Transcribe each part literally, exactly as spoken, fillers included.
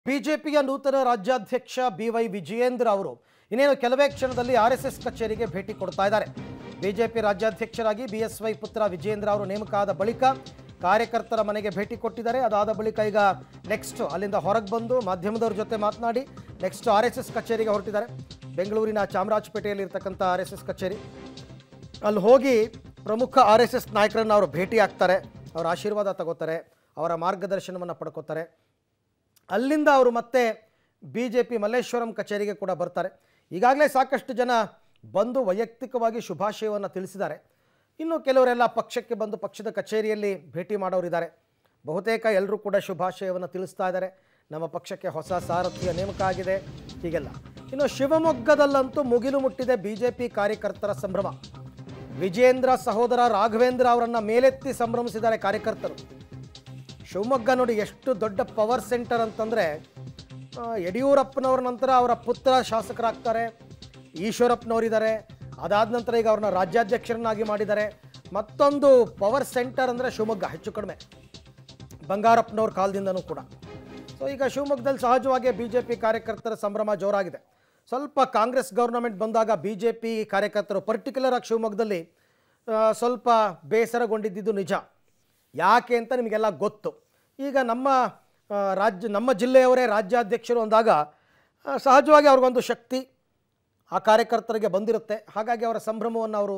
ಬಿಜೆಪಿಯ ನೂತನ ರಾಜ್ಯಾಧ್ಯಕ್ಷ ಬಿ ವೈ ವಿಜಯೇಂದ್ರ ಅವರು ಇನ್ನೇನು ಕೆಲವೇ ಕ್ಷಣದಲ್ಲಿ ಆರ್ ಎಸ್ ಎಸ್ ಕಚೇರಿಗೆ ಭೇಟಿ ಕೊಡ್ತಾ ಇದ್ದಾರೆ. ಬಿಜೆಪಿ ರಾಜ್ಯಾಧ್ಯಕ್ಷರಾಗಿ ಬಿ ಎಸ್ ವೈ ಪುತ್ರ ವಿಜಯೇಂದ್ರ ಅವರು ನೇಮಕ ಆದ ಬಳಿಕ ಕಾರ್ಯಕರ್ತರ ಮನೆಗೆ ಭೇಟಿ ಕೊಟ್ಟಿದ್ದಾರೆ. ಅದಾದ ಬಳಿಕ ಈಗ ನೆಕ್ಸ್ಟ್ ಅಲ್ಲಿಂದ ಹೊರಗೆ ಬಂದು ಮಾಧ್ಯಮದವರ ಜೊತೆ ಮಾತನಾಡಿ ನೆಕ್ಸ್ಟ್ ಆರ್ ಎಸ್ ಎಸ್ ಕಚೇರಿಗೆ ಹೊರಟಿದ್ದಾರೆ. ಬೆಂಗಳೂರಿನ ಚಾಮರಾಜಪೇಟೆಯಲ್ಲಿ ಇರತಕ್ಕಂಥ ಆರ್ ಎಸ್ ಎಸ್ ಕಚೇರಿ, ಅಲ್ಲಿ ಹೋಗಿ ಪ್ರಮುಖ ಆರ್ ಎಸ್ ಎಸ್ ನಾಯಕರನ್ನು ಅವರು ಭೇಟಿ ಆಗ್ತಾರೆ, ಅವರ ಆಶೀರ್ವಾದ ತಗೋತಾರೆ, ಅವರ ಮಾರ್ಗದರ್ಶನವನ್ನು ಪಡ್ಕೋತಾರೆ. ಅಲ್ಲಿಂದ ಅವರು ಮತ್ತೆ ಬಿ ಜೆ ಪಿ ಮಲ್ಲೇಶ್ವರಂ ಕಚೇರಿಗೆ ಕೂಡ ಬರ್ತಾರೆ. ಈಗಾಗಲೇ ಸಾಕಷ್ಟು ಜನ ಬಂದು ವೈಯಕ್ತಿಕವಾಗಿ ಶುಭಾಶಯವನ್ನು ತಿಳಿಸಿದ್ದಾರೆ. ಇನ್ನು ಕೆಲವರೆಲ್ಲ ಪಕ್ಷಕ್ಕೆ ಬಂದು ಪಕ್ಷದ ಕಚೇರಿಯಲ್ಲಿ ಭೇಟಿ ಮಾಡೋರಿದ್ದಾರೆ. ಬಹುತೇಕ ಎಲ್ಲರೂ ಕೂಡ ಶುಭಾಶಯವನ್ನು ತಿಳಿಸ್ತಾ ಇದ್ದಾರೆ. ನಮ್ಮ ಪಕ್ಷಕ್ಕೆ ಹೊಸ ಸಾರಥಿಯ ನೇಮಕ ಆಗಿದೆ, ಹೀಗೆಲ್ಲ. ಇನ್ನು ಶಿವಮೊಗ್ಗದಲ್ಲಂತೂ ಮುಗಿಲು ಮುಟ್ಟಿದೆ ಬಿ ಜೆ ಪಿ ಕಾರ್ಯಕರ್ತರ ಸಂಭ್ರಮ. ವಿಜಯೇಂದ್ರ ಸಹೋದರ ರಾಘವೇಂದ್ರ ಅವರನ್ನು ಮೇಲೆತ್ತಿ ಸಂಭ್ರಮಿಸಿದ್ದಾರೆ ಕಾರ್ಯಕರ್ತರು. ಶಿವಮೊಗ್ಗ ನೋಡಿ ಎಷ್ಟು ದೊಡ್ಡ ಪವರ್ ಸೆಂಟರ್ ಅಂತಂದರೆ, ಯಡಿಯೂರಪ್ಪನವ್ರ ನಂತರ ಅವರ ಪುತ್ರ ಶಾಸಕರಾಗ್ತಾರೆ, ಈಶ್ವರಪ್ಪನವರಿದ್ದಾರೆ. ಅದಾದ ನಂತರ ಈಗ ಅವ್ರನ್ನ ರಾಜ್ಯಾಧ್ಯಕ್ಷರನ್ನಾಗಿ ಮಾಡಿದ್ದಾರೆ. ಮತ್ತೊಂದು ಪವರ್ ಸೆಂಟರ್ ಅಂದರೆ ಶಿವಮೊಗ್ಗ, ಹೆಚ್ಚು ಕಡಿಮೆ ಬಂಗಾರಪ್ಪನವ್ರ ಕಾಲದಿಂದನೂ ಕೂಡ. ಸೊ ಈಗ ಶಿವಮೊಗ್ಗದಲ್ಲಿ ಸಹಜವಾಗಿ ಬಿ ಜೆ ಪಿ ಕಾರ್ಯಕರ್ತರ ಸಂಭ್ರಮ ಜೋರಾಗಿದೆ. ಸ್ವಲ್ಪ ಕಾಂಗ್ರೆಸ್ ಗೌರ್ನಮೆಂಟ್ ಬಂದಾಗ ಬಿ ಜೆ ಪಿ ಕಾರ್ಯಕರ್ತರು ಪರ್ಟಿಕ್ಯುಲರ್ ಆಗಿ ಶಿವಮೊಗ್ಗದಲ್ಲಿ ಸ್ವಲ್ಪ ಬೇಸರಗೊಂಡಿದ್ದು ನಿಜ. ಯಾಕೆ ಅಂತ ನಿಮಗೆಲ್ಲ ಗೊತ್ತು. ಈಗ ನಮ್ಮ ರಾಜ್ಯ ನಮ್ಮ ಜಿಲ್ಲೆಯವರೇ ರಾಜ್ಯಾಧ್ಯಕ್ಷರು ಅಂದಾಗ ಸಹಜವಾಗಿ ಅವ್ರಿಗೊಂದು ಶಕ್ತಿ ಆ ಕಾರ್ಯಕರ್ತರಿಗೆ ಬಂದಿರುತ್ತೆ. ಹಾಗಾಗಿ ಅವರ ಸಂಭ್ರಮವನ್ನು ಅವರು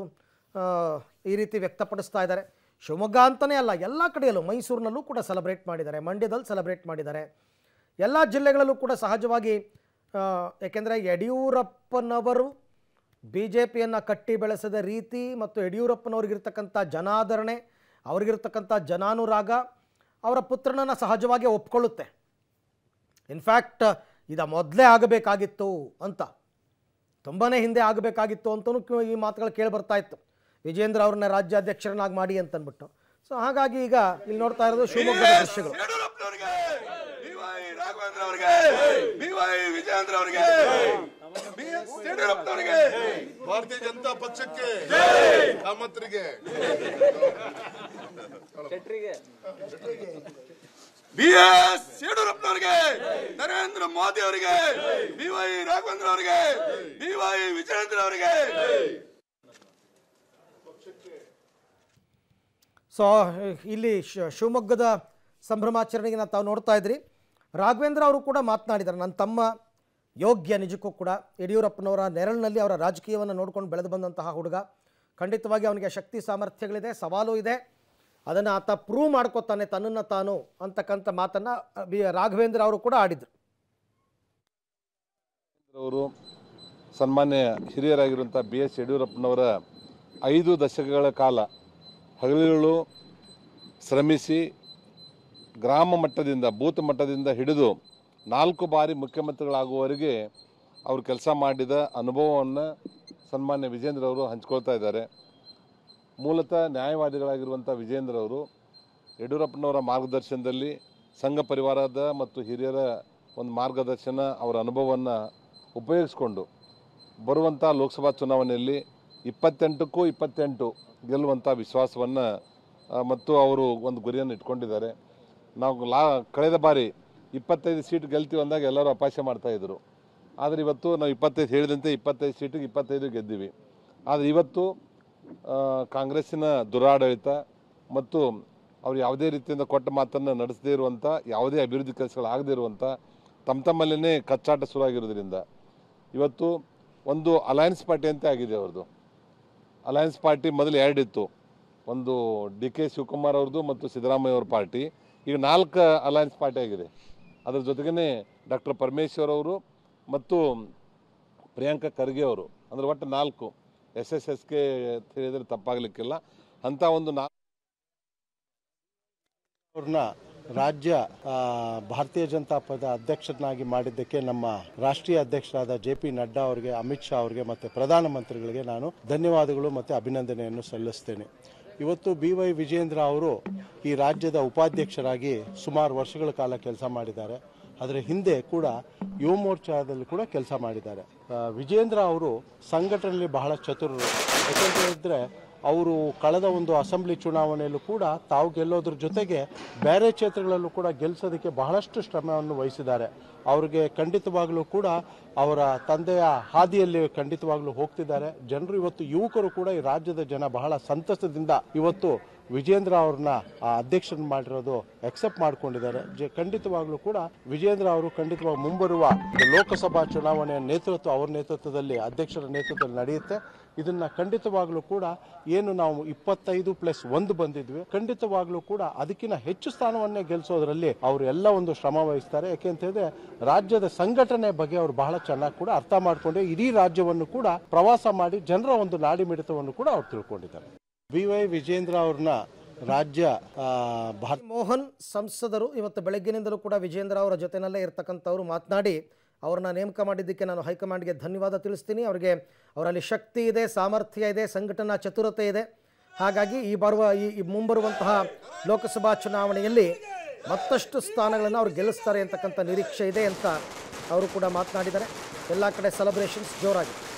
ಈ ರೀತಿ ವ್ಯಕ್ತಪಡಿಸ್ತಾ ಇದ್ದಾರೆ. ಶಿವಮೊಗ್ಗ ಅಂತಲೇ ಅಲ್ಲ, ಎಲ್ಲ ಕಡೆಯಲ್ಲೂ, ಮೈಸೂರಿನಲ್ಲೂ ಕೂಡ ಸೆಲೆಬ್ರೇಟ್ ಮಾಡಿದ್ದಾರೆ, ಮಂಡ್ಯದಲ್ಲಿ ಸೆಲೆಬ್ರೇಟ್ ಮಾಡಿದ್ದಾರೆ. ಎಲ್ಲ ಜಿಲ್ಲೆಗಳಲ್ಲೂ ಕೂಡ ಸಹಜವಾಗಿ, ಏಕೆಂದರೆ ಯಡಿಯೂರಪ್ಪನವರು ಬಿ ಜೆ ಪಿಯನ್ನು ಕಟ್ಟಿ ಬೆಳೆಸಿದ ರೀತಿ ಮತ್ತು ಯಡಿಯೂರಪ್ಪನವ್ರಿಗಿರ್ತಕ್ಕಂಥ ಜನಾದರಣೆ, ಅವ್ರಿಗಿರ್ತಕ್ಕಂಥ ಜನಾನುರಾಗ ಅವರ ಪುತ್ರನನ್ನು ಸಹಜವಾಗಿ ಒಪ್ಕೊಳ್ಳುತ್ತೆ. ಇನ್ಫ್ಯಾಕ್ಟ್ ಇದು ಮೊದಲೇ ಆಗಬೇಕಾಗಿತ್ತು ಅಂತ, ತುಂಬಾ ಹಿಂದೆ ಆಗಬೇಕಾಗಿತ್ತು ಅಂತಲೂ ಈ ಮಾತುಗಳು ಕೇಳಿ ಬರ್ತಾ ಇತ್ತು, ವಿಜೇಂದ್ರ ಅವ್ರನ್ನ ರಾಜ್ಯಾಧ್ಯಕ್ಷರನ್ನಾಗಿ ಮಾಡಿ ಅಂತಂದ್ಬಿಟ್ಟು. ಸೊ ಹಾಗಾಗಿ ಈಗ ಇಲ್ಲಿ ನೋಡ್ತಾ ಇರೋದು ಶಿವಮೊಗ್ಗದ ದೃಶ್ಯಗಳು. ಭಾರತೀಯ ಜನತಾ ಪಕ್ಷಕ್ಕೆ ಕಾಮತ್ರಿಗೆ ಬಿ ಎಸ್ ಯಡಿಯೂರಪ್ಪನವರಿಗೆ, ನರೇಂದ್ರ ಮೋದಿ ಅವರಿಗೆ, ಬಿ ವೈ ರಾಘವೇಂದ್ರ ಅವರಿಗೆ, ಬಿ ವೈ ವಿಜಯೇಂದ್ರ ಅವರಿಗೆ. ಸೊ ಇಲ್ಲಿ ಶಿವಮೊಗ್ಗದ ಸಂಭ್ರಮಾಚರಣೆಗೆ ನಾವು ತಾವು ನೋಡ್ತಾ ಇದ್ರಿ. ರಾಘವೇಂದ್ರ ಅವರು ಕೂಡ ಮಾತನಾಡಿದ್ದಾರೆ. ನನ್ನ ತಮ್ಮ ಯೋಗ್ಯ, ನಿಜಕ್ಕೂ ಕೂಡ ಯಡಿಯೂರಪ್ಪನವರ ನೆರಳಿನಲ್ಲಿ ಅವರ ರಾಜಕೀಯವನ್ನು ನೋಡ್ಕೊಂಡು ಬೆಳೆದು ಬಂದಂತಹ ಹುಡುಗ. ಖಂಡಿತವಾಗಿ ಅವನಿಗೆ ಶಕ್ತಿ ಸಾಮರ್ಥ್ಯಗಳಿದೆ, ಸವಾಲು ಇದೆ, ಅದನ್ನು ಆತ ಪ್ರೂವ್ ಮಾಡ್ಕೋತಾನೆ ತನ್ನನ್ನು ತಾನು ಅಂತಕ್ಕಂಥ ಮಾತನ್ನು ಬಿ ರಾಘವೇಂದ್ರ ಅವರು ಕೂಡ ಆಡಿದರು. ಅವರು ಸನ್ಮಾನ್ಯ ಹಿರಿಯರಾಗಿರುವಂಥ ಬಿ ಎಸ್ ಯಡಿಯೂರಪ್ಪನವರ ಐದು ದಶಕಗಳ ಕಾಲ ಹಗಲಿರುಳು ಶ್ರಮಿಸಿ ಗ್ರಾಮ ಮಟ್ಟದಿಂದ ಬೂತ್ ಮಟ್ಟದಿಂದ ಹಿಡಿದು ನಾಲ್ಕು ಬಾರಿ ಮುಖ್ಯಮಂತ್ರಿಗಳಾಗುವವರೆಗೆ ಅವರು ಕೆಲಸ ಮಾಡಿದ ಅನುಭವವನ್ನು ಸನ್ಮಾನ್ಯ ವಿಜೇಂದ್ರ ಅವರು ಹಂಚ್ಕೊಳ್ತಾ ಇದ್ದಾರೆ. ಮೂಲತಃ ನ್ಯಾಯವಾದಿಗಳಾಗಿರುವಂಥ ವಿಜೇಂದ್ರ ಅವರು ಯಡಿಯೂರಪ್ಪನವರ ಮಾರ್ಗದರ್ಶನದಲ್ಲಿ ಸಂಘ ಪರಿವಾರದ ಮತ್ತು ಹಿರಿಯರ ಒಂದು ಮಾರ್ಗದರ್ಶನ, ಅವರ ಅನುಭವವನ್ನು ಉಪಯೋಗಿಸ್ಕೊಂಡು ಬರುವಂಥ ಲೋಕಸಭಾ ಚುನಾವಣೆಯಲ್ಲಿ ಇಪ್ಪತ್ತೆಂಟಕ್ಕೂ ಇಪ್ಪತ್ತೆಂಟು ಗೆಲ್ಲುವಂಥ ವಿಶ್ವಾಸವನ್ನು ಮತ್ತು ಅವರು ಒಂದು ಗುರಿಯನ್ನು ಇಟ್ಕೊಂಡಿದ್ದಾರೆ. ನಾವು ಲಾ ಕಳೆದ ಬಾರಿ ಇಪ್ಪತ್ತೈದು ಸೀಟ್ ಗೆಲ್ತೀವಿ ಅಂದಾಗ ಎಲ್ಲರೂ ಅಪಹಾಸ್ಯ ಮಾಡ್ತಾಯಿದ್ರು. ಆದರೆ ಇವತ್ತು ನಾವು ಇಪ್ಪತ್ತೈದು ಹೇಳಿದಂತೆ ಇಪ್ಪತ್ತೈದು ಸೀಟಿಗೆ ಇಪ್ಪತ್ತೈದು ಗೆದ್ದೀವಿ. ಆದರೆ ಇವತ್ತು ಕಾಂಗ್ರೆಸ್ಸಿನ ದುರಾಡಳಿತ ಮತ್ತು ಅವರು ಯಾವುದೇ ರೀತಿಯಿಂದ ಕೊಟ್ಟ ಮಾತನ್ನು ನಡೆಸದೇ ಇರುವಂಥ, ಯಾವುದೇ ಅಭಿವೃದ್ಧಿ ಕೆಲಸಗಳಾಗದೇ ಇರುವಂಥ, ತಮ್ಮ ತಮ್ಮಲ್ಲೇ ಕಚ್ಚಾಟ ಶುರುವಾಗಿರೋದ್ರಿಂದ ಇವತ್ತು ಒಂದು ಅಲಯನ್ಸ್ ಪಾರ್ಟಿ ಅಂತ ಆಗಿದೆ ಅವ್ರದ್ದು. ಅಲಯನ್ಸ್ ಪಾರ್ಟಿ ಮೊದಲು ಎರಡಿತ್ತು, ಒಂದು ಡಿ ಕೆ ಶಿವಕುಮಾರ್ ಅವ್ರದ್ದು ಮತ್ತು ಸಿದ್ದರಾಮಯ್ಯ ಅವ್ರ ಪಾರ್ಟಿ. ಈಗ ನಾಲ್ಕು ಅಲಯನ್ಸ್ ಪಾರ್ಟಿ ಆಗಿದೆ. ಅದರ ಜೊತೆಗೇ ಡಾಕ್ಟರ್ ಪರಮೇಶ್ವರ್ ಅವರು ಮತ್ತು ಪ್ರಿಯಾಂಕಾ ಖರ್ಗೆ ಅವರು, ಅಂದರೆ ಒಟ್ಟು ನಾಲ್ಕು. ಎಸ್ ಎಸ್ ಎಸ್ ಕೆ ಹೇಳಿದರೆ ತಪ್ಪಾಗಲಿಕ್ಕಿಲ್ಲ. ಅಂಥ ಒಂದು ನಾಲ್ಕು ಅವ್ರನ್ನ ರಾಜ್ಯ ಭಾರತೀಯ ಜನತಾ ಪದ ಅಧ್ಯಕ್ಷರನ್ನಾಗಿ ಮಾಡಿದ್ದಕ್ಕೆ ನಮ್ಮ ರಾಷ್ಟ್ರೀಯ ಅಧ್ಯಕ್ಷರಾದ ಜೆ ಪಿ ನಡ್ಡಾ ಅವರಿಗೆ, ಅಮಿತ್ ಶಾ ಅವರಿಗೆ ಮತ್ತು ಪ್ರಧಾನಮಂತ್ರಿಗಳಿಗೆ ನಾನು ಧನ್ಯವಾದಗಳು ಮತ್ತು ಅಭಿನಂದನೆಯನ್ನು ಸಲ್ಲಿಸ್ತೇನೆ. ಇವತ್ತು ಬಿ ವೈ ವಿಜೇಂದ್ರ ಅವರು ಈ ರಾಜ್ಯದ ಉಪಾಧ್ಯಕ್ಷರಾಗಿ ಸುಮಾರು ವರ್ಷಗಳ ಕಾಲ ಕೆಲಸ ಮಾಡಿದ್ದಾರೆ. ಅದರ ಹಿಂದೆ ಕೂಡ ಯುವ ಮೋರ್ಚಾದಲ್ಲಿ ಕೂಡ ಕೆಲಸ ಮಾಡಿದ್ದಾರೆ. ವಿಜೇಂದ್ರ ಅವರು ಸಂಘಟನೆಯಲ್ಲಿ ಬಹಳ ಚತುರರು. ಯಾಕೆಂತಂದರೆ ಅವರು ಕಳೆದ ಒಂದು ಅಸೆಂಬ್ಲಿ ಚುನಾವಣೆಯಲ್ಲೂ ಕೂಡ ತಾವು ಗೆಲ್ಲೋದ್ರ ಜೊತೆಗೆ ಬೇರೆ ಕ್ಷೇತ್ರಗಳಲ್ಲೂ ಕೂಡ ಗೆಲ್ಲಿಸೋದಕ್ಕೆ ಬಹಳಷ್ಟು ಶ್ರಮವನ್ನು ವಹಿಸಿದ್ದಾರೆ. ಅವ್ರಿಗೆ ಖಂಡಿತವಾಗ್ಲೂ ಕೂಡ ಅವರ ತಂದೆಯ ಹಾದಿಯಲ್ಲಿ ಖಂಡಿತವಾಗ್ಲೂ ಹೋಗ್ತಿದ್ದಾರೆ. ಜನರು ಇವತ್ತು ಯುವಕರು ಕೂಡ ಈ ರಾಜ್ಯದ ಜನ ಬಹಳ ಸಂತಸದಿಂದ ಇವತ್ತು ವಿಜೇಂದ್ರ ಅವ್ರನ್ನ ಅಧ್ಯಕ್ಷರನ್ನ ಮಾಡಿರೋದು ಅಕ್ಸೆಪ್ಟ್ ಮಾಡ್ಕೊಂಡಿದ್ದಾರೆ. ಖಂಡಿತವಾಗ್ಲೂ ಕೂಡ ವಿಜೇಂದ್ರ ಅವರು ಖಂಡಿತವಾಗಿ ಮುಂಬರುವ ಲೋಕಸಭಾ ಚುನಾವಣೆಯ ನೇತೃತ್ವ ಅವ್ರ ನೇತೃತ್ವದಲ್ಲಿ ಅಧ್ಯಕ್ಷರ ನೇತೃತ್ವದಲ್ಲಿ ನಡೆಯುತ್ತೆ. ಇದನ್ನ ಖಂಡಿತವಾಗ್ಲೂ ಕೂಡ ಏನು ನಾವು ಇಪ್ಪತ್ತೈದು ಪ್ಲಸ್ ಒಂದು ಬಂದಿದ್ವಿ, ಖಂಡಿತವಾಗ್ಲೂ ಕೂಡ ಅದಕ್ಕಿಂತ ಹೆಚ್ಚು ಸ್ಥಾನವನ್ನೇ ಗೆಲ್ಲಿಸೋದ್ರಲ್ಲಿ ಅವರು ಎಲ್ಲ ಒಂದು ಶ್ರಮ ವಹಿಸ್ತಾರೆ. ಯಾಕೆಂತ ಹೇಳಿದ್ರೆ ರಾಜ್ಯದ ಸಂಘಟನೆ ಬಗ್ಗೆ ಅವರು ಬಹಳ ಚೆನ್ನಾಗಿ ಕೂಡ ಅರ್ಥ ಮಾಡ್ಕೊಂಡು ಇಡೀ ರಾಜ್ಯವನ್ನು ಕೂಡ ಪ್ರವಾಸ ಮಾಡಿ ಜನರ ಒಂದು ನಾಡಿ ಮಿಡಿತವನ್ನು ಕೂಡ ಅವ್ರು ತಿಳ್ಕೊಂಡಿದ್ದಾರೆ. ಬಿ ವೈ ವಿಜೇಂದ್ರ ಅವ್ರನ್ನ ರಾಜ್ಯ ಮೋಹನ್ ಸಂಸದರು ಇವತ್ತು ಬೆಳಗ್ಗಿನಿಂದಲೂ ಕೂಡ ವಿಜೇಂದ್ರ ಅವರ ಜೊತೆನಲ್ಲೇ ಇರ್ತಕ್ಕಂಥವ್ರು ಮಾತನಾಡಿ ಅವ್ರನ್ನ ನೇಮಕ ಮಾಡಿದ್ದಕ್ಕೆ ನಾನು ಹೈಕಮಾಂಡ್ಗೆ ಧನ್ಯವಾದ ತಿಳಿಸ್ತೀನಿ. ಅವರಿಗೆ ಅವರಲ್ಲಿ ಶಕ್ತಿ ಇದೆ, ಸಾಮರ್ಥ್ಯ ಇದೆ, ಸಂಘಟನಾ ಚತುರತೆ ಇದೆ. ಹಾಗಾಗಿ ಈ ಬರುವ ಈ ಮುಂಬರುವಂತಹ ಲೋಕಸಭಾ ಚುನಾವಣೆಯಲ್ಲಿ ಮತ್ತಷ್ಟು ಸ್ಥಾನಗಳನ್ನು ಅವ್ರು ಗೆಲ್ಲಿಸ್ತಾರೆ ಅಂತಕ್ಕಂಥ ನಿರೀಕ್ಷೆ ಇದೆ ಅಂತ ಅವರು ಕೂಡ ಮಾತನಾಡಿದ್ದಾರೆ. ಎಲ್ಲ ಕಡೆ ಸೆಲೆಬ್ರೇಷನ್ಸ್ ಜೋರಾಗಿದೆ.